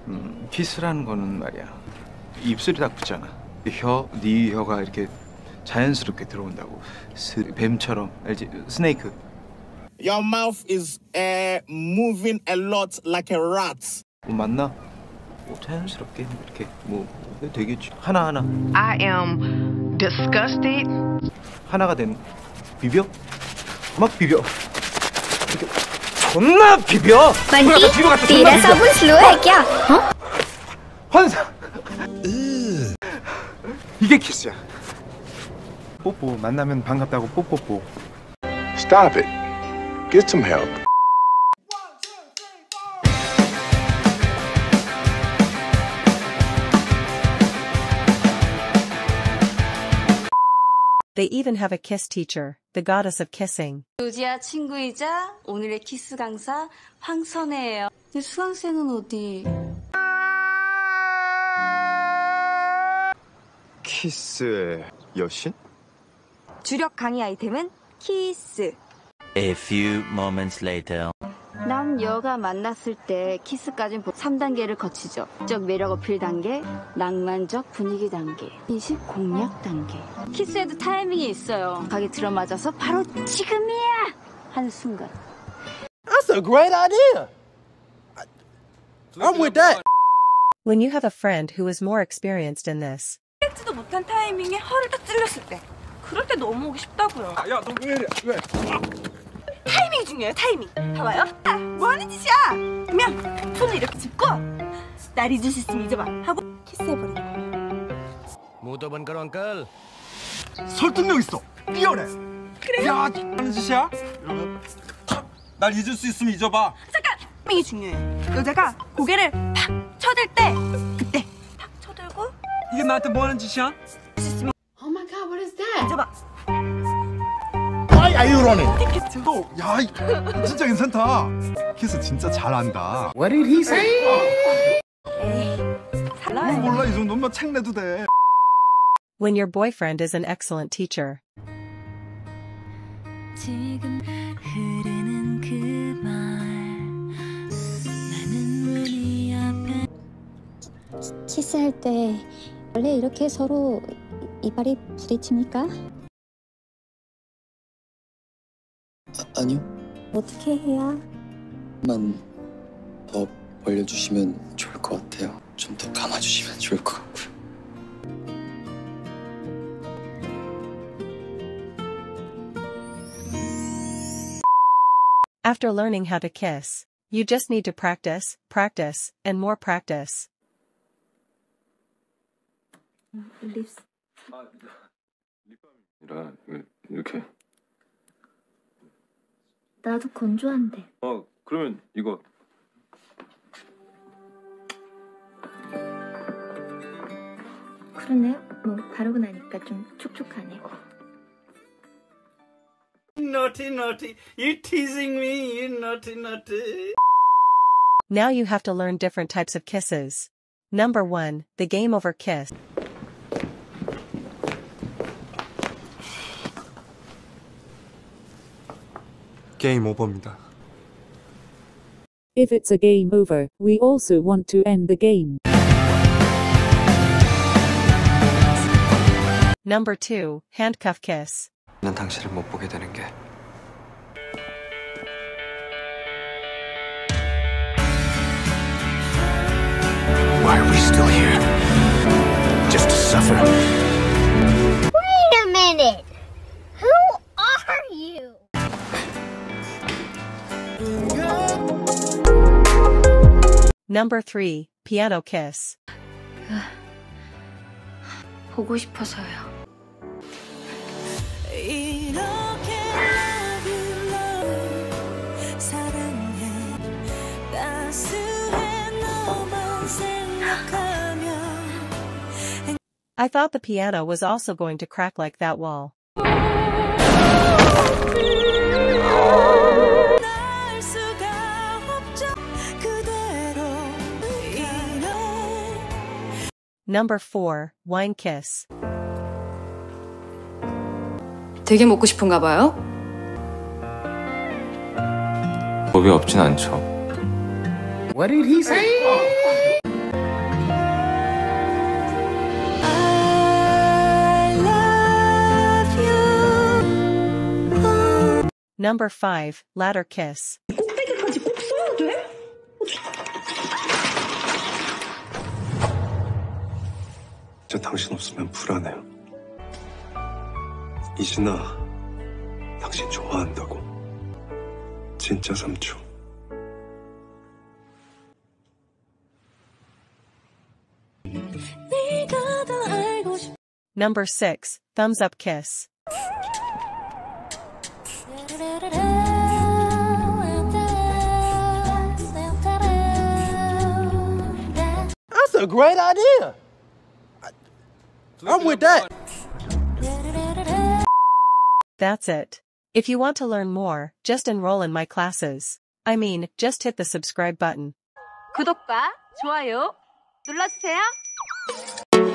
키스라는 거는 말이야. 입술이 딱 붙잖아. 네 혀가 이렇게 자연스럽게 들어온다고. 뱀처럼, 알지? 스네이크. Your mouth is moving a lot like a rat. 맞나? 자연스럽게 이렇게 되겠지. 하나하나. I am disgusted. 하나가 되는. 비벼? 막 비벼. 이렇게 존나 비벼. बंटी तेरा साबुन स्लो है क्या? 환상. 이게 키스야. 뽀뽀. 만나면 반갑다고 뽀뽀뽀. Stop it. Get some help. They even have a kiss teacher, the goddess of kissing. 조지아 친구이자 오늘의 키스 강사 황선혜예요. 근데 수강생은 어디? 키스의 여신? 주력 강의 아이템은 키스. A few moments later. 남여가 만났을 때 키스까지는 3단계를 거치죠. 적 매력 어필 단계, 낭만적 분위기 단계, 인식 공략 단계. 키스에도 타이밍이 있어요. 가게 들어맞아서 바로 지금이야! 하는 순간. That's a great idea. I'm with that. When you have a friend who is more experienced in this. 생각지도 못한 타이밍에 허를 딱 찔렀을 때. 그럴 때 넘어오기 쉽다고요. 야, 너 왜 이래? 왜? 타이밍이 중요해요, 타이밍. 봐봐요. 뭐 하는 짓이야? 그러면 손을 이렇게 짚고 날 잊을 수 있으면 잊어봐 하고 키스해버리는 거예요. 묻어본 걸 엉클. 설득력 있어. 뛰어내. 그래요? 야, 하는 짓이야? 이러면 날 잊을 수 있으면 잊어봐. 잠깐! 타이밍이 중요해요. 여자가 고개를 팍 쳐들 때 그때 팍 쳐들고 이게 나한테 뭐 하는 짓이야? Oh my god, what is that? 잊어봐. Why are you running? 너, 야, 진짜 괜찮다. 키스 진짜 잘한다. What did he say? 뭘 몰라, 이 정도면 책 내도 돼. When your boyfriend is an excellent teacher. 지금 흐르는 그 말 나는 문이 앞에 키스할 때 원래 이렇게 서로 이빨이 부딪힙니까? 아니요. 어떻게 해야? 만 더 벌려주시면 좋을 것 같아요. 좀 더 감아주시면 좋을 것 같고요. After learning how to kiss, you just need to practice, practice, and more practice. 립스. 이렇게. 나도 건조한데. 그러면 이거. 그러네요. 뭐 바르고 나니까 좀 촉촉하네. Naughty, naughty. You're teasing me, you naughty, naughty. Now you have to learn different types of kisses. Number 1, the game over kiss. 게임 오버입니다. If it's a game over, we also want to end the game. Number 2, handcuff kiss. 난 당신을 못 보게 되는 게 Why are we still here? Just to suffer? Wait a minute. Who are you? Number 3, piano kiss. 보고 싶어서요. I thought the piano was also going to crack like that wall. Number 4, wine kiss. 되게 먹고 싶은가 봐요? 법이 없진 않죠. What did he say? Number 5, ladder kiss. 꼭대기까지 꼭 써야 돼? 저 당신 없으면 불안해요. 이진아, 당신 좋아한다고. 진짜 삼촌. 네가 더 알고 싶 Number 6, thumbs up kiss. That's a great idea. I'm with that. That's it. If you want to learn more, just enroll in my classes. I mean, just hit the subscribe button. 구독과 좋아요 눌러주세요.